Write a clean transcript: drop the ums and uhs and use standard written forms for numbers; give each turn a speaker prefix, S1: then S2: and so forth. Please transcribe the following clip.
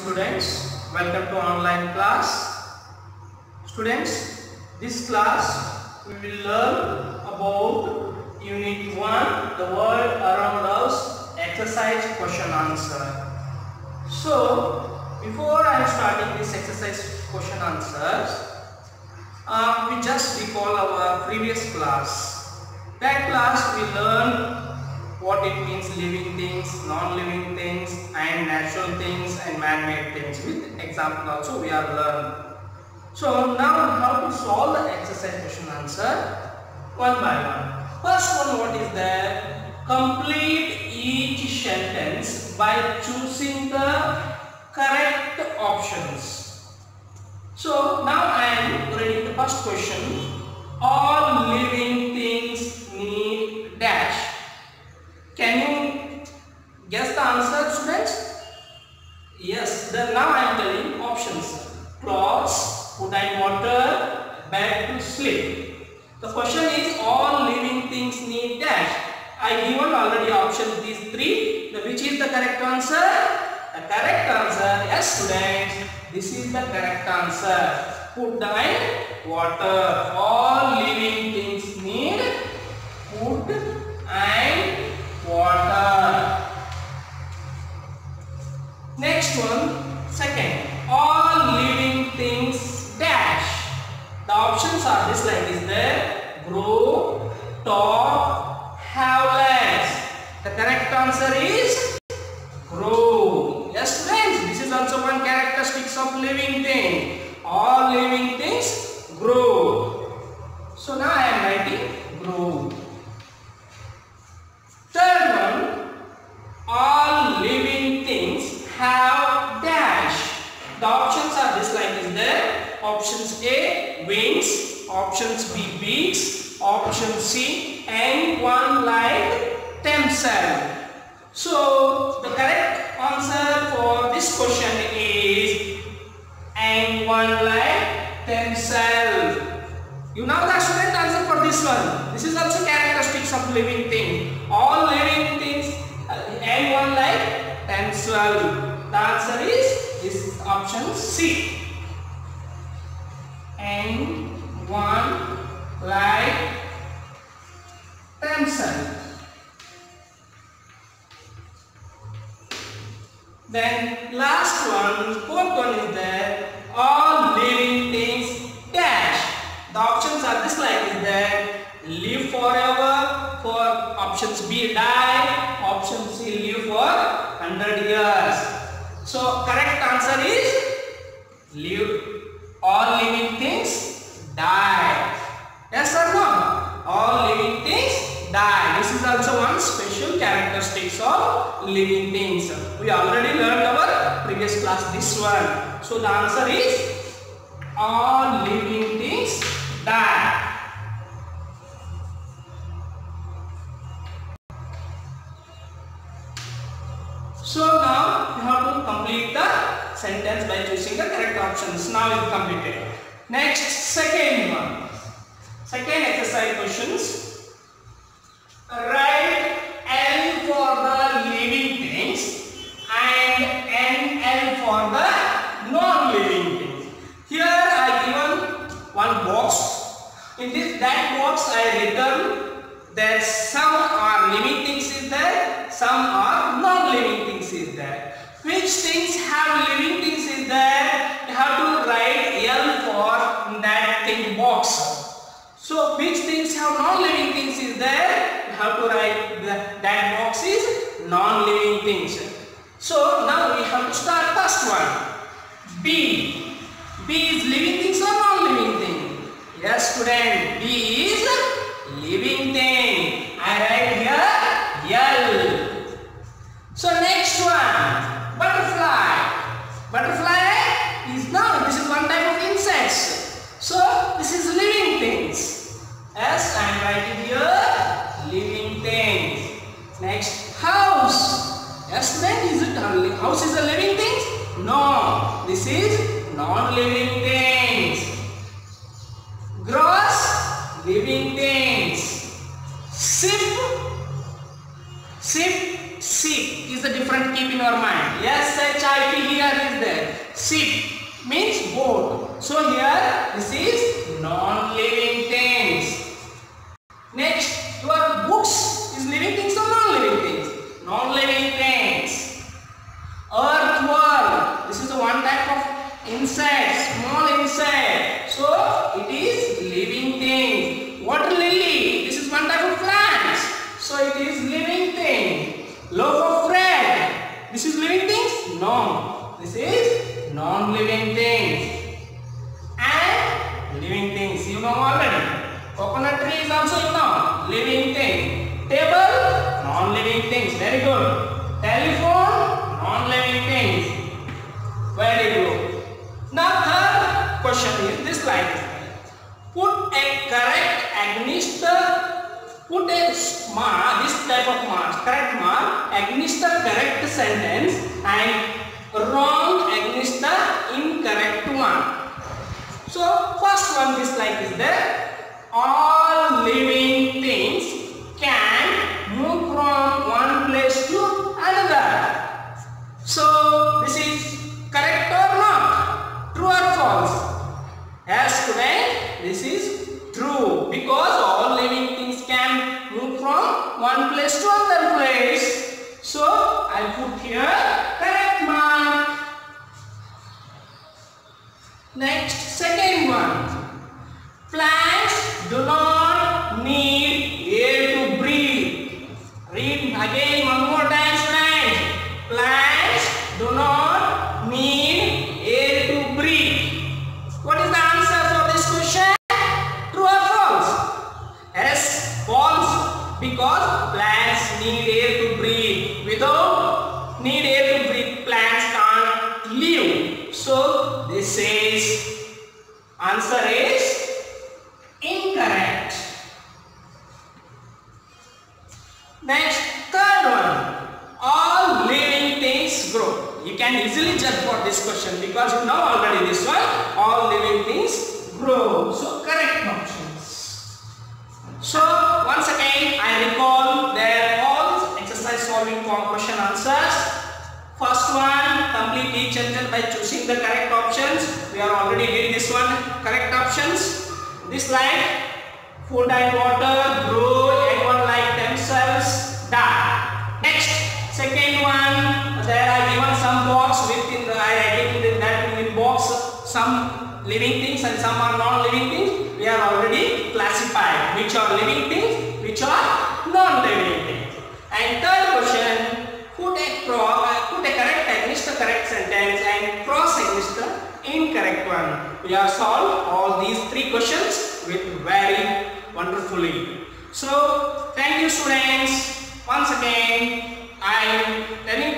S1: students, welcome to online class. Students, this class we will learn about Unit 1, the world around us, exercise question answer. So, before I am starting this exercise question answers, we just recall our previous class. That class we learned what it means living things, non-living things and natural things and man-made things. With example also we are learned. So now how to solve the exercise question answer one by one. First one, what is that? Complete each sentence by choosing the correct options. So now I am reading the first question. All living things need dash. Can you guess the answer, students? Yes, then now I am telling options. Clothes, food and water, bed to sleep. The question is all living things need dash. I given already options these three. Which is the correct answer? The correct answer, yes students, this is the correct answer. Food and water. All living things need food and water. Next one, second. All living things dash. The options are this like is there. Grow, talk, have legs. The correct answer is grow. Yes friends, this is also one characteristics of living thing. All living things grow. So now I am writing grow. Third one, all living things have dash. The options are this like is there. Options A, wings. Options B, beaks. Option C, and one like themselves. So the correct answer for this question is and one like themselves. You know the student answer for this one. This is also characteristics of living thing. All living things and one like themselves. The answer is this option C. And one like themselves. Then last one, fourth one is that all living things dash. The options are this like is that live forever, for options B die, option C live for 100 years. So correct answer is live. All living things die. Yes or no? All living things die. This is also one special characteristics of living things. We already learned our previous class this one. So the answer is all living things die. So now we have to complete the sentence by choosing the correct options. Now it is completed. Next, second one. Second exercise questions. Write L for the living things and NL for the non-living things. Here I given one box. In that box I written that some are living things is there, some are non-living things is there. Which things have living things is there? You have to write L for that thing box. So which things have non-living things is there? You have to write that box is non-living things. So now we have to start first one. B. B is living things or non-living thing? Yes student, B is living thing. I write here L. So next one, butterfly. Butterfly is now, this is one type of insects. So this is living things. Yes, I am writing here living things. Next, house. Yes, then is it house is a living thing? No, this is non-living things. Grass, living things. Ship. Sheep is a different keep in our mind. Yes, HIP here is there. ship means boat. So here this is non-living things. Next, your books is living things or non-living things? Non-living things. Earthworm, this is the one type of insect, small insect. So it is living thing. Water lily, this is one type of plant. So it is living thing. Loaf of bread, this is living things? No, this is non-living things. And living things, you know already. Coconut tree is also, you know, living thing. Table, non-living things. Very good. Telephone, non-living things. Very good. Now third question is this like this. Put a correct against the, put a mark, this type of mark, correct mark against the correct sentence and wrong against the incorrect one. So first one is like this there. All living things can move from one place to another. So this is correct or not? True or false? Yes, student, this is true because all living things can move from one place to another place. So I put here correct mark. Next, second one. Plants do not need air to breathe. Read again one more time, friends. Plants do not need air to breathe. What is the answer for this question? True or false? Yes, false. Because plants need air to breathe. Without need air to breathe, plants can't live. So this is answer is incorrect. Next, third one. All living things grow. You can easily judge for this question because you know already this one. All living things grow. So correct options. So once again I recall their all exercise solving question answers. First one, complete each sentence by choosing the correct options. We are already did this one. Correct options. This like food and water grow, everyone like themselves die. Next, second one, there are given some box within the, I writing in that in box some living things and some are non-living things. We are already classified which are living things, which are non-living things. And third question, put a correct against the correct sentence and cross against the incorrect one. We have solved all these three questions with very wonderfully. So thank you students. Once again I am telling